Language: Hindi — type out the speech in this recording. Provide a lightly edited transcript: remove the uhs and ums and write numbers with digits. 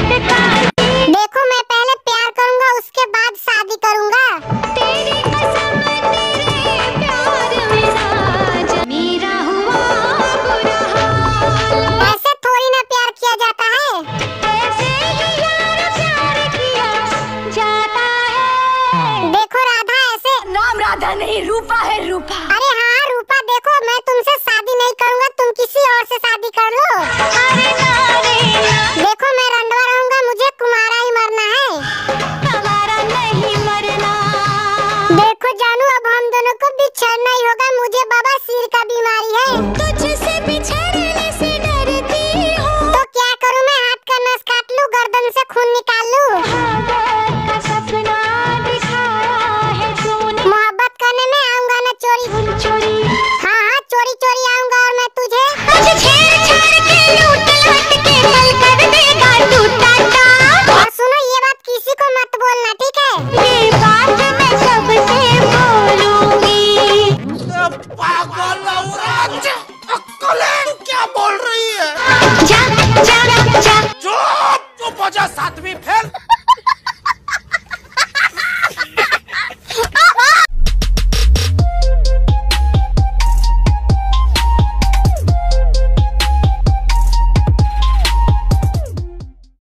देखो मैं पहले प्यार करूंगा उसके बाद शादी करूंगा। तेरी कसम तेरे प्यार में आज मेरा हुआ बुरा हाल। ऐसे थोड़ी ना प्यार किया जाता है। ऐसे ही यार प्यार किया जाता है। देखो राधा ऐसे। नाम राधा नहीं रूपा है रूपा। अरे हाँ रूपा, देखो मैं तुमसे शादी नहीं करूंगा, तुम किसी और से शादी कर लो। अरे नारे ना देखो मैं रंडवा रहूंगा, मुझे कुमारा ही मरना है। हमारा नहीं मरना। देखो जानू अब हम दोनों को बिछड़ना ही होगा, मुझे बाबा सिर का बीमारी है। तुझसे बिछड़ने से डरती हूँ। तो क्या करूँ मैं, हाथ का नस काट लूं, गर्दन से खून निकाल लूं?